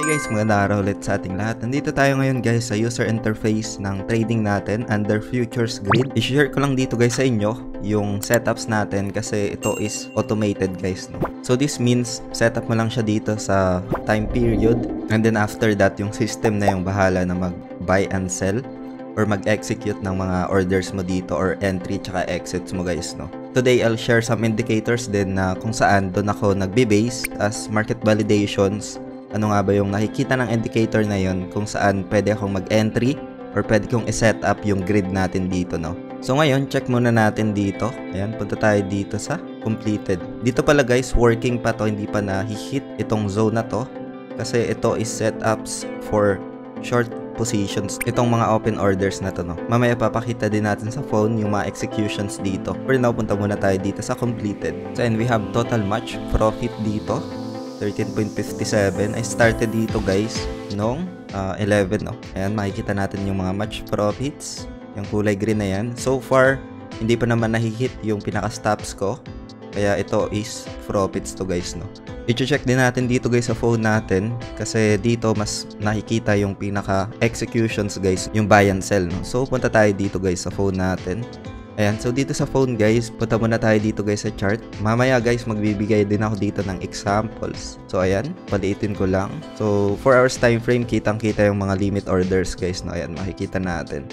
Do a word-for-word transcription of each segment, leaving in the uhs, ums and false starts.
Hey guys, magandang araw ulit sa ating lahat. Nandito tayo ngayon guys sa user interface ng trading natin under Futures Grid. I-share ko lang dito guys sa inyo yung setups natin kasi ito is automated guys, no? So this means setup mo lang siya dito sa time period and then after that yung system na yung bahala na mag buy and sell or mag-execute ng mga orders mo dito or entry tsaka exits mo guys, no? Today I'll share some indicators din na kung saan doon ako nagbe-base as market validations. Ano nga ba yung nakikita ng indicator na yun kung saan pwede akong mag-entry or pwede kong i-set up yung grid natin dito, no? So ngayon, check muna natin dito. Ayan, punta tayo dito sa completed. Dito pala guys, working pa to, hindi pa na-hit itong zone na to. Kasi ito is setups for short positions. Itong mga open orders na to, no? Mamaya papakita din natin sa phone yung mga executions dito. For now, punta muna tayo dito sa completed. So and we have total match profit dito. thirteen point five seven. I started dito guys nung uh, eleven, no? Ayan, makikita natin yung mga match profits. Yung kulay green na yan. So far, hindi pa naman nahihit yung pinaka-stops ko. Kaya ito is profits to guys, no? I-check din natin dito guys sa phone natin. Kasi dito mas nakikita yung pinaka-executions guys. Yung buy and sell, no? So, punta tayo dito guys sa phone natin. Ayan, so dito sa phone guys, punta muna tayo dito guys sa chart. Mamaya guys, magbibigay din ako dito ng examples. So ayan, paliitin ko lang. So four hours time frame, kitang-kita yung mga limit orders guys, no? Ayan, makikita natin.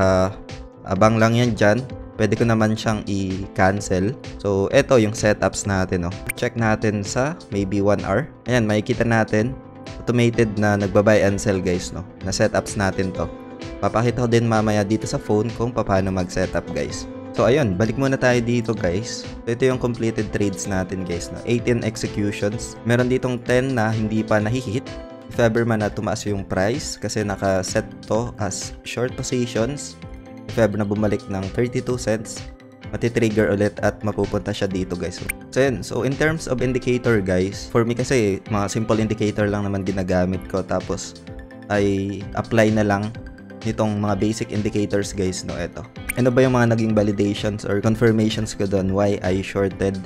Naka-abang lang yan dyan. Pwede ko naman siyang i-cancel. So eto yung setups natin, no? Check natin sa maybe one hour. Ayan, makikita natin. Automated na nagba-buy and sell guys, no? Na setups natin to. Papakita ko din mamaya dito sa phone kung paano mag-setup guys. So ayun, balik muna tayo dito guys. So, ito yung completed trades natin guys, no? eighteen executions. Meron ditong ten na hindi pa nahihit. If ever man na tumaas yung price kasi naka-set to as short positions. If ever na bumalik ng thirty-two cents, mati-trigger ulit at mapupunta siya dito guys. So yun, so in terms of indicator guys, for me kasi mga simple indicator lang naman ginagamit ko tapos ay apply na lang nitong mga basic indicators guys, no? Eto. Ano ba yung mga naging validations or confirmations ko doon why I shorted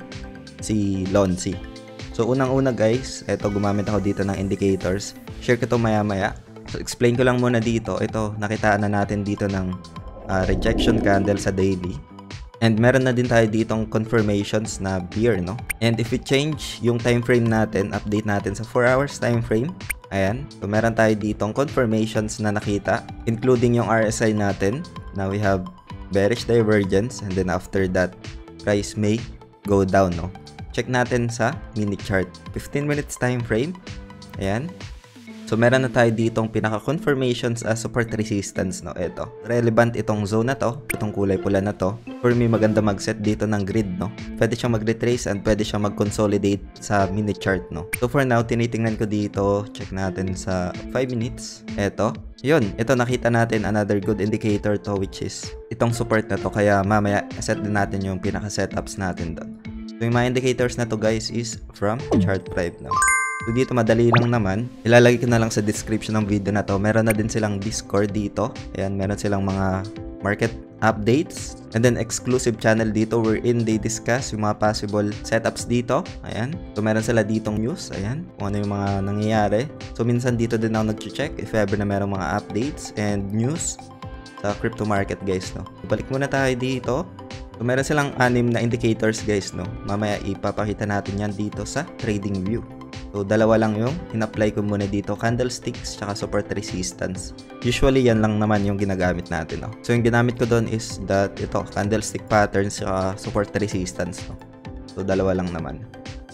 si Lonzi? So unang-una guys, eto gumamit ako dito ng indicators. Share ko to maya-maya. So explain ko lang muna dito. Ito, nakitaan na natin dito ng uh, rejection candle sa daily. And meron na din tayo ditong confirmations na bear, no? And if we change yung time frame natin, update natin sa four hours time frame. Ayan, so meron tayo ditong confirmations na nakita, including yung R S I natin. Now we have bearish divergence and then after that, price may go down, no? Check natin sa mini chart, fifteen minutes time frame. Ayan. So meron na tayo ditong pinaka-confirmations as support resistance, no? Ito. Relevant itong zone na to, itong kulay pula na to. For me, maganda mag-set dito ng grid, no? Pwede siyang mag-retrace and pwede siyang mag-consolidate sa mini chart, no? So for now, tinitingnan ko dito. Check natin sa five minutes. Ito. Yun. Ito, nakita natin another good indicator to which is itong support na to. Kaya mamaya, set din natin yung pinaka-setups natin doon. So yung mga indicators na to guys is from chart five now. So dito madali lang naman. Ilalagay ko na lang sa description ng video na to. Meron na din silang Discord dito. Ayan, meron silang mga market updates. And then exclusive channel dito wherein they discuss yung mga possible setups dito. Ayan. So meron sila ditong news. Ayan. Kung ano yung mga nangyayari. So minsan dito din ako nag-check if ever na meron mga updates and news sa crypto market guys, no. Balik muna tayo dito. So meron silang anim na indicators guys, no. Mamaya ipapakita natin yan dito sa trading view. So, dalawa lang yung in-apply ko muna dito. Candlesticks, tsaka support resistance. Usually, yan lang naman yung ginagamit natin, no? So, yung ginamit ko doon is that, ito, candlestick patterns, tsaka support resistance, no? So, dalawa lang naman.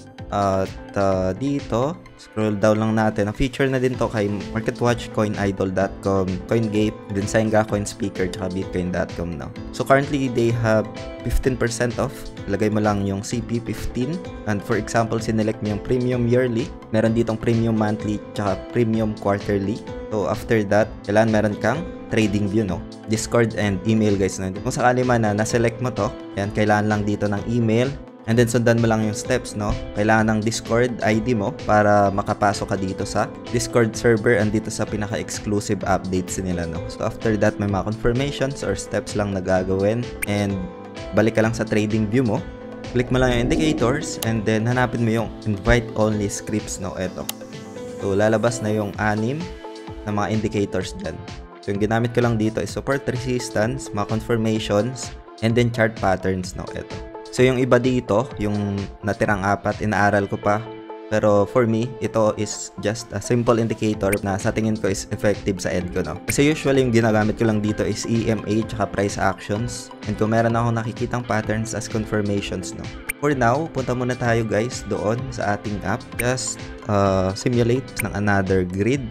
At uh, dito, scroll down lang natin. Ang feature na din to kay MarketWatch, CoinIdol dot com, CoinGape, din Senga, CoinSpeaker, tsaka Bitcoin dot com now. So currently, they have fifteen percent off. Lagay mo lang yung C P fifteen. And for example, sinelect mo yung Premium Yearly. Meron ditong Premium Monthly, tsaka Premium Quarterly. So after that, kailangan meron kang trading view, no? Discord and email guys. No? Kung sakali man na naselect mo to, yan, kailangan lang dito ng email. And then sundan mo lang yung steps, no? Kailangan ng Discord I D mo para makapasok ka dito sa Discord server and dito sa pinaka-exclusive updates nila, no? So after that, may mga confirmations or steps lang na gagawin. And balik ka lang sa trading view mo. Click mo lang yung indicators and then hanapin mo yung invite only scripts, no? Eto. So, lalabas na yung anim na mga indicators dyan. So, yung ginamit ko lang dito is support resistance, mga confirmations, and then chart patterns, no? Ito. So, yung iba dito, yung natirang apat, inaaral ko pa. Pero for me, ito is just a simple indicator na sa tingin ko is effective sa end ko, no? Kasi usually yung ginagamit ko lang dito is E M A tsaka price actions. And kung meron akong nakikitang patterns as confirmations, no? For now, punta muna tayo guys doon sa ating app. Just uh, simulate ng another grid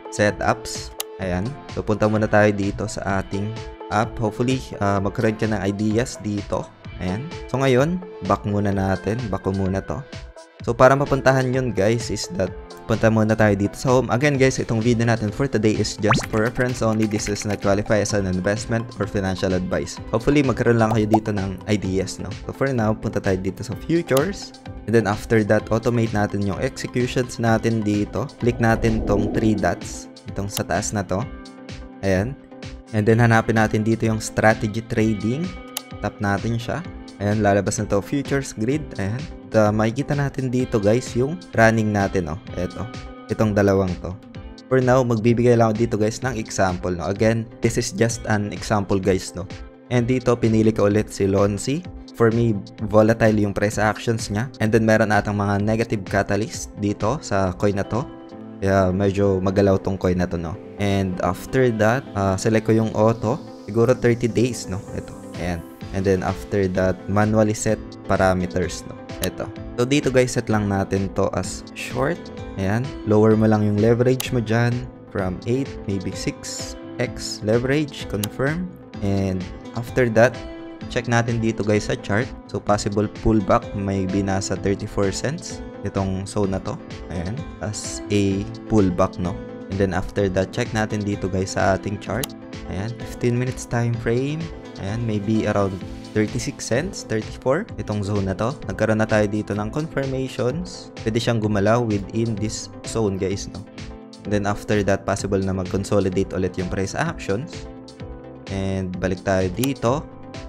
setups. Ayan. So punta muna tayo dito sa ating app. Hopefully, uh, magkaroon ka ng ideas dito. Ayan. So ngayon, back muna natin. Back ko muna to. So, para mapuntahan yun guys is that punta muna tayo dito sa home. Again guys, itong video natin for today is just for reference only. This is not qualify as an investment or financial advice. Hopefully, magkaroon lang kayo dito ng ideas, no? So, for now, punta tayo dito sa futures. And then after that, automate natin yung executions natin dito. Click natin tong three dots. Itong sa taas na to. Ayan. And then hanapin natin dito yung strategy trading. Tap natin siya. Ayan, lalabas na to futures grid. Ayan. Uh, makikita natin dito guys yung running natin, oh. Ito. Itong dalawang to. For now, magbibigay lang ako dito guys ng example, no. Again, this is just an example guys, no. And dito, pinili ko ulit si Lonsi. For me, volatile yung price actions niya. And then, meron atang mga negative catalyst dito sa coin na to. Kaya medyo magalaw tong coin na to, no. And after that, uh, select ko yung auto. Siguro thirty days, no. Ito. Ayan. And then after that, manually set parameters, no. Ito. So, dito guys, set lang natin to as short. Ayan. Lower mo lang yung leverage mo dyan from eight, maybe six x leverage. Confirm. And after that, check natin dito guys sa chart. So, possible pullback. Maybe nasa thirty-four cents. Itong zone na to. Ayan. As a pullback, no? And then after that, check natin dito guys sa ating chart. Ayan. fifteen minutes time frame. Ayan. Maybe around thirty-six cents, thirty-four, itong zone na to. Nagkaroon na tayo dito ng confirmations. Pwede siyang gumalaw within this zone guys, no? And then after that, possible na mag-consolidate ulit yung price actions. And balik tayo dito.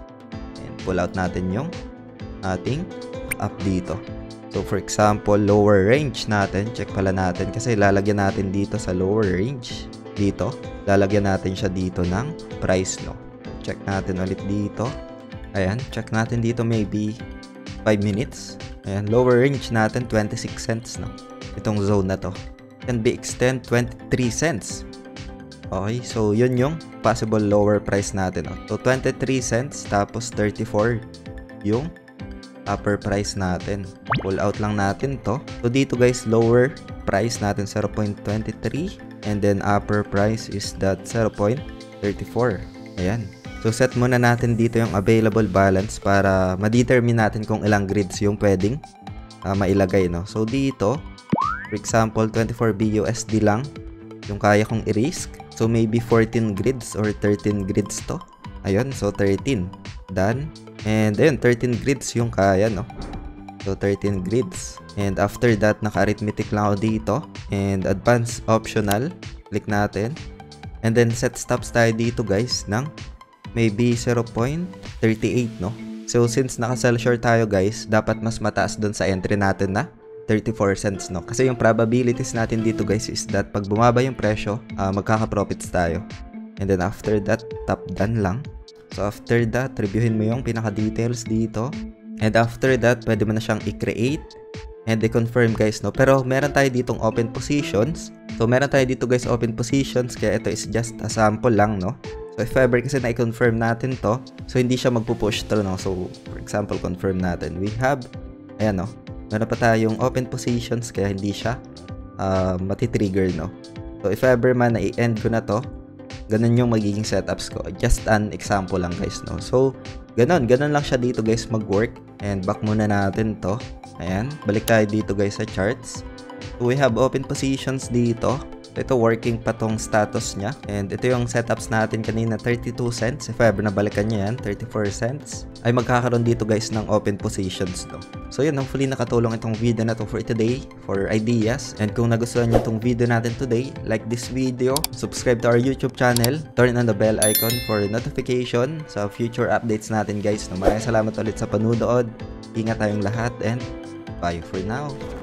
And pull out natin yung ating up dito. So for example, lower range natin. Check pala natin kasi lalagyan natin dito sa lower range. Dito, lalagyan natin siya dito ng price, no? Check natin ulit dito. Ayan, check natin dito maybe five minutes. Ayan, lower range natin twenty-six cents, no? Itong zone na to. Can be extend twenty-three cents. Okay, so yun yung possible lower price natin, no? So twenty-three cents tapos thirty-four yung upper price natin. Pull out lang natin to. So dito guys, lower price natin zero point two three and then upper price is that zero point three four. Ayan. So, set muna natin dito yung available balance para ma-determine natin kung ilang grids yung pwedeng uh, mailagay, no? So, dito, for example, twenty-four B U S D lang yung kaya kong i-risk. So, maybe fourteen grids or thirteen grids to. Ayun, so thirteen. Done. And, ayun, thirteen grids yung kaya, no? So, thirteen grids. And, after that, naka-arithmetic lang ako dito. And, advanced optional. Click natin. And then, set stops tayo dito, guys, ng maybe zero point three eight, no? So, since naka-sell short tayo, guys, dapat mas mataas dun sa entry natin na thirty-four cents, no? Kasi yung probabilities natin dito, guys, is that pag bumaba yung presyo, uh, magkaka-profits tayo. And then, after that, top done lang. So, after that, reviewin mo yung pinaka-details dito. And after that, pwede mo na siyang i-create and i-confirm, guys, no? Pero, meron tayo ditong open positions. So, meron tayo dito, guys, open positions. Kaya ito is just a sample lang, no? So, if ever kasi na-confirm natin to, so hindi siya magpupush through, no? So, for example, confirm natin. We have, ayan, no? Meron pa tayong open positions, kaya hindi siya uh, matitrigger, no? So, if ever man na-i-end ko na to, ganun yung magiging setups ko. Just an example lang, guys, no? So, ganun. Ganun lang siya dito, guys, mag-work. And back muna natin to. Ayan. Balik tayo dito, guys, sa charts. So, we have open positions dito. Ito, working pa tong status niya. And ito yung setups natin kanina, thirty-two cents. If ever nabalikan niya yan, thirty-four cents. Ay magkakaroon dito guys ng open positions, no? So yun, hopefully nakatulong itong video na to for today, for ideas. And kung nagustuhan niyo itong video natin today, like this video, subscribe to our YouTube channel, turn on the bell icon for notification sa future updates natin guys. No? Maraming salamat ulit sa panunood. Ingat tayong lahat and bye for now.